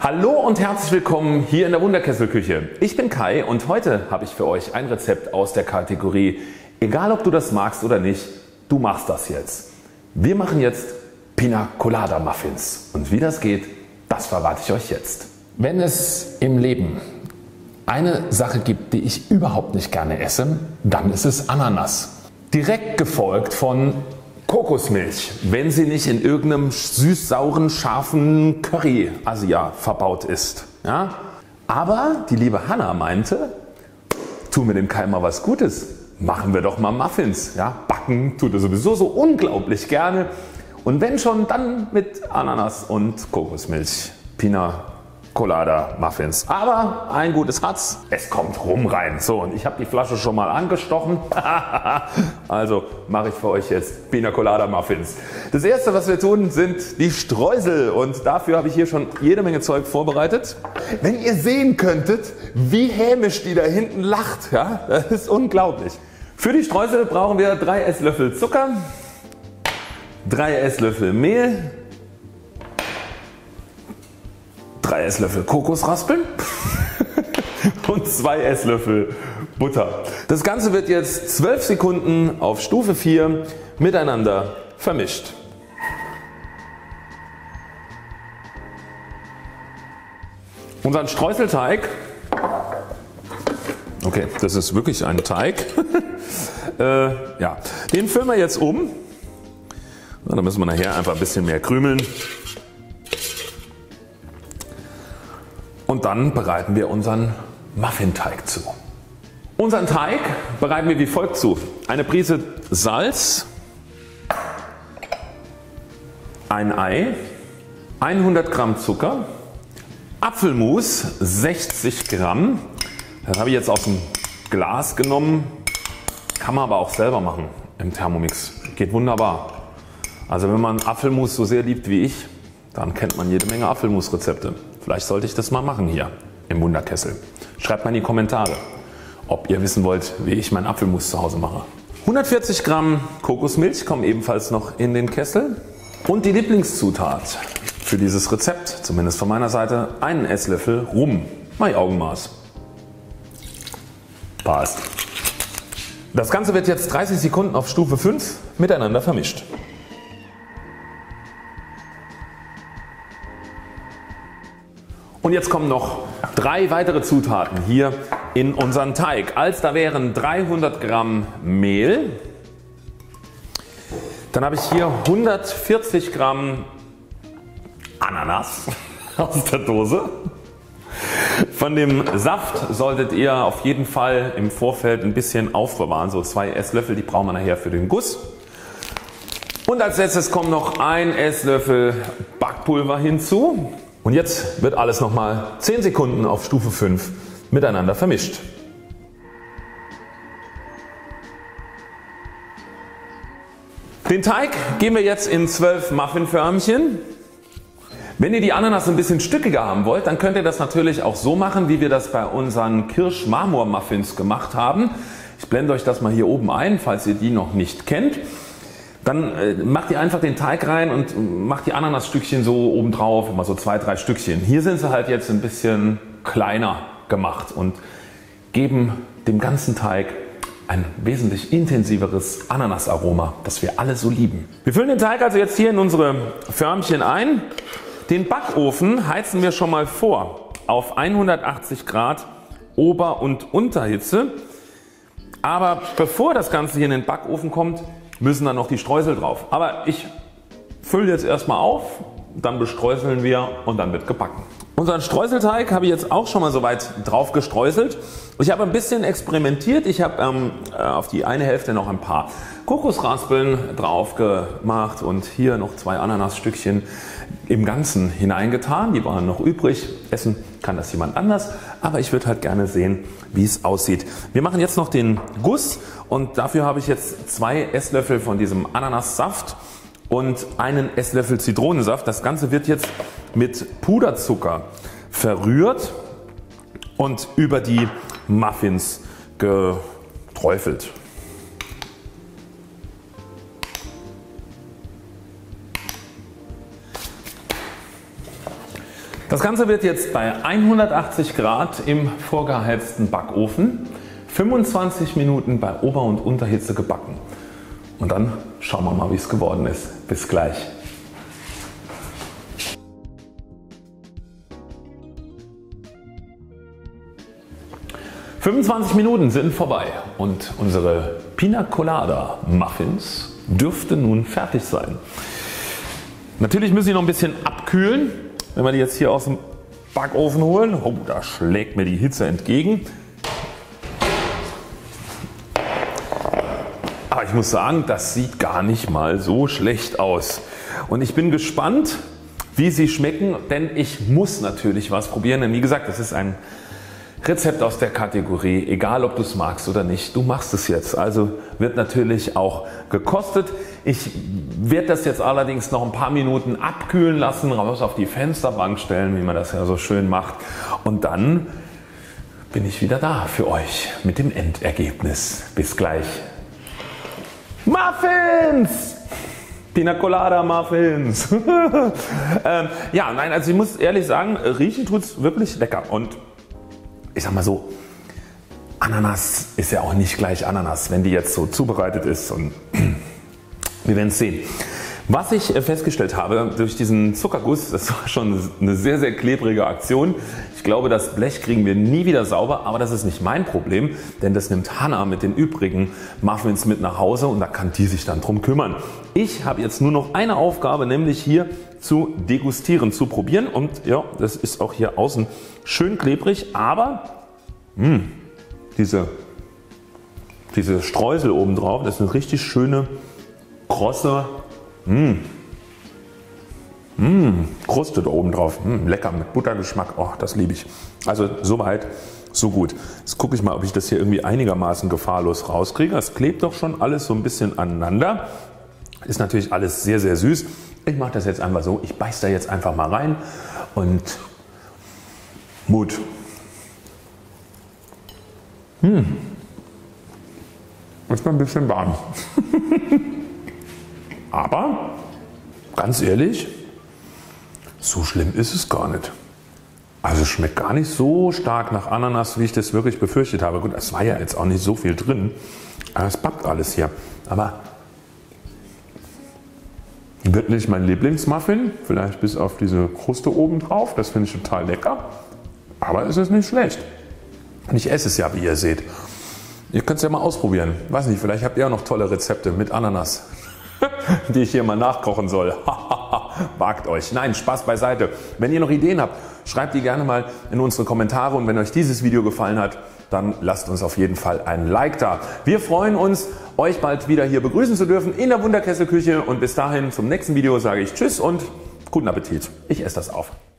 Hallo und herzlich willkommen hier in der Wunderkesselküche. Ich bin Kai und heute habe ich für euch ein Rezept aus der Kategorie egal ob du das magst oder nicht, du machst das jetzt. Wir machen jetzt Pina Colada Muffins und wie das geht, das verrate ich euch jetzt. Wenn es im Leben eine Sache gibt, die ich überhaupt nicht gerne esse, dann ist es Ananas. Direkt gefolgt von Kokosmilch, wenn sie nicht in irgendeinem süß-sauren, scharfen Curry Asia verbaut ist. Ja? Aber die liebe Hanna meinte, tu mir dem Kai mal was Gutes, machen wir doch mal Muffins. Ja? Backen tut er sowieso so unglaublich gerne und wenn schon, dann mit Ananas und Kokosmilch. Pina Colada Muffins. Aber ein gutes hat's, es kommt Rum rein. So, und ich habe die Flasche schon mal angestochen. Also mache ich für euch jetzt Pina Colada Muffins. Das erste was wir tun sind die Streusel und dafür habe ich hier schon jede Menge Zeug vorbereitet. Wenn ihr sehen könntet wie hämisch die da hinten lacht, ja, das ist unglaublich. Für die Streusel brauchen wir 3 Esslöffel Zucker, 3 Esslöffel Mehl, 3 Esslöffel Kokosraspeln und 2 Esslöffel Butter. Das Ganze wird jetzt 12 Sekunden auf Stufe 4 miteinander vermischt. Unseren Streuselteig, okay, das ist wirklich ein Teig, ja, den füllen wir jetzt um. Da müssen wir nachher einfach ein bisschen mehr krümeln. Und dann bereiten wir unseren Muffinteig zu. Unseren Teig bereiten wir wie folgt zu. Eine Prise Salz, ein Ei, 100 Gramm Zucker, Apfelmus 60 Gramm. Das habe ich jetzt aus dem Glas genommen. Kann man aber auch selber machen im Thermomix. Geht wunderbar. Also wenn man Apfelmus so sehr liebt wie ich, dann kennt man jede Menge Apfelmusrezepte. Vielleicht sollte ich das mal machen hier im Wunderkessel. Schreibt mal in die Kommentare, ob ihr wissen wollt, wie ich meinen Apfelmus zu Hause mache. 140 Gramm Kokosmilch kommen ebenfalls noch in den Kessel. Und die Lieblingszutat für dieses Rezept, zumindest von meiner Seite, einen Esslöffel Rum. Mein Augenmaß. Passt. Das Ganze wird jetzt 30 Sekunden auf Stufe 5 miteinander vermischt. Und jetzt kommen noch 3 weitere Zutaten hier in unseren Teig. Da wären 300 Gramm Mehl, dann habe ich hier 140 Gramm Ananas aus der Dose. Von dem Saft solltet ihr auf jeden Fall im Vorfeld ein bisschen aufbewahren, so 2 Esslöffel, die brauchen wir nachher für den Guss. Und als letztes kommt noch ein Esslöffel Backpulver hinzu. Und jetzt wird alles nochmal 10 Sekunden auf Stufe 5 miteinander vermischt. Den Teig geben wir jetzt in 12 Muffinförmchen. Wenn ihr die Ananas ein bisschen stückiger haben wollt, dann könnt ihr das natürlich auch so machen, wie wir das bei unseren Kirsch-Marmor-Muffins gemacht haben. Ich blende euch das mal hier oben ein, falls ihr die noch nicht kennt. Dann macht ihr einfach den Teig rein und macht die Ananasstückchen so oben drauf, immer so 2-3 Stückchen. Hier sind sie halt jetzt ein bisschen kleiner gemacht und geben dem ganzen Teig ein wesentlich intensiveres Ananasaroma, das wir alle so lieben. Wir füllen den Teig also jetzt hier in unsere Förmchen ein. Den Backofen heizen wir schon mal vor auf 180 Grad Ober- und Unterhitze. Aber bevor das Ganze hier in den Backofen kommt, müssen dann noch die Streusel drauf. Aber ich fülle jetzt erstmal auf, dann bestreuseln wir und dann wird gebacken. Unseren Streuselteig habe ich jetzt auch schon mal soweit drauf gestreuselt. Ich habe ein bisschen experimentiert. Ich habe auf die eine Hälfte noch ein paar Kokosraspeln drauf gemacht und hier noch 2 Ananasstückchen im Ganzen hineingetan. Die waren noch übrig. Essen kann das jemand anders, aber ich würde halt gerne sehen, wie es aussieht. Wir machen jetzt noch den Guss und dafür habe ich jetzt 2 Esslöffel von diesem Ananassaft und einen Esslöffel Zitronensaft. Das Ganze wird jetzt mit Puderzucker verrührt und über die Muffins geträufelt. Das Ganze wird jetzt bei 180 Grad im vorgeheizten Backofen 25 Minuten bei Ober- und Unterhitze gebacken. Und dann schauen wir mal, wie es geworden ist. Bis gleich. ...25 Minuten sind vorbei und unsere Pina Colada Muffins dürften nun fertig sein. Natürlich müssen sie noch ein bisschen abkühlen. Wenn wir die jetzt hier aus dem Backofen holen, oh, da schlägt mir die Hitze entgegen. Aber ich muss sagen, das sieht gar nicht mal so schlecht aus. Und ich bin gespannt, wie sie schmecken, denn ich muss natürlich was probieren. Denn wie gesagt, das ist ein Rezept aus der Kategorie, egal ob du es magst oder nicht, du machst es jetzt. Also wird natürlich auch gekostet. Ich werde das jetzt allerdings noch ein paar Minuten abkühlen lassen, raus auf die Fensterbank stellen, wie man das ja so schön macht. Und dann bin ich wieder da für euch mit dem Endergebnis. Bis gleich. Muffins! Pina Colada Muffins! Ja, nein, also ich muss ehrlich sagen, riechen tut es wirklich lecker. Und ich sag mal so, Ananas ist ja auch nicht gleich Ananas, wenn die jetzt so zubereitet ist, und wir werden es sehen. Was ich festgestellt habe durch diesen Zuckerguss, das war schon eine sehr, sehr klebrige Aktion. Ich glaube, das Blech kriegen wir nie wieder sauber, aber das ist nicht mein Problem, denn das nimmt Hannah mit den übrigen Muffins mit nach Hause und da kann die sich dann drum kümmern. Ich habe jetzt nur noch eine Aufgabe, nämlich hier zu degustieren, zu probieren, und ja, das ist auch hier außen schön klebrig, aber diese Streusel oben drauf, das ist eine richtig schöne krosse Kruste da oben drauf. Lecker mit Buttergeschmack, oh, das liebe ich. Also soweit so gut. Jetzt gucke ich mal, ob ich das hier irgendwie einigermaßen gefahrlos rauskriege. Es klebt doch schon alles so ein bisschen aneinander. Ist natürlich alles sehr, sehr süß. Ich mache das jetzt einfach so, ich beiß da jetzt einfach mal rein und Mut. Ist noch ein bisschen warm. Aber ganz ehrlich, so schlimm ist es gar nicht. Also es schmeckt gar nicht so stark nach Ananas, wie ich das wirklich befürchtet habe. Gut, es war ja jetzt auch nicht so viel drin. Aber es packt alles hier. Aber wird nicht mein Lieblingsmuffin, vielleicht bis auf diese Kruste oben drauf. Das finde ich total lecker. Aber es ist nicht schlecht. Und ich esse es ja, wie ihr seht. Ihr könnt es ja mal ausprobieren. Weiß nicht, vielleicht habt ihr auch noch tolle Rezepte mit Ananas, die ich hier mal nachkochen soll. Wagt euch. Nein, Spaß beiseite. Wenn ihr noch Ideen habt, schreibt die gerne mal in unsere Kommentare, und wenn euch dieses Video gefallen hat, dann lasst uns auf jeden Fall ein Like da. Wir freuen uns, euch bald wieder hier begrüßen zu dürfen in der Wunderkesselküche, und bis dahin zum nächsten Video sage ich Tschüss und guten Appetit. Ich esse das auf.